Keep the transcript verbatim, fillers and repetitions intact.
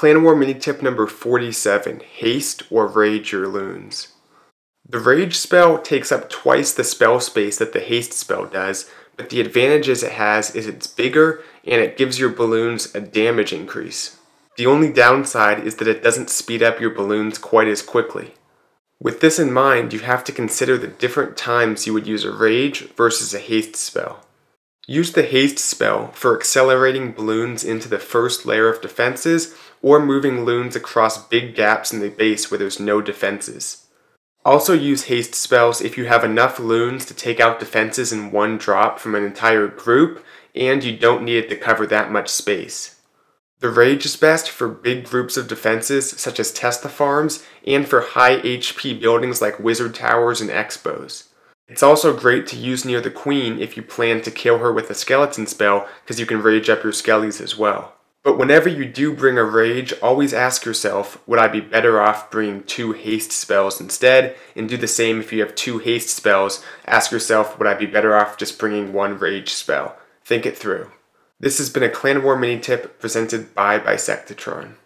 Clan War mini tip number forty-seven, Haste or Rage your loons. The Rage spell takes up twice the spell space that the Haste spell does, but the advantages it has is it's bigger and it gives your balloons a damage increase. The only downside is that it doesn't speed up your balloons quite as quickly. With this in mind, you have to consider the different times you would use a Rage versus a Haste spell. Use the Haste spell for accelerating balloons into the first layer of defenses or moving loons across big gaps in the base where there's no defenses. Also use Haste spells if you have enough loons to take out defenses in one drop from an entire group and you don't need it to cover that much space. The Rage is best for big groups of defenses such as Tesla farms and for high H P buildings like wizard towers and expos. It's also great to use near the queen if you plan to kill her with a skeleton spell because you can rage up your skellies as well. But whenever you do bring a rage, always ask yourself, would I be better off bringing two haste spells instead? And do the same if you have two haste spells. Ask yourself, would I be better off just bringing one rage spell? Think it through. This has been a Clan War mini tip presented by Bisectatron.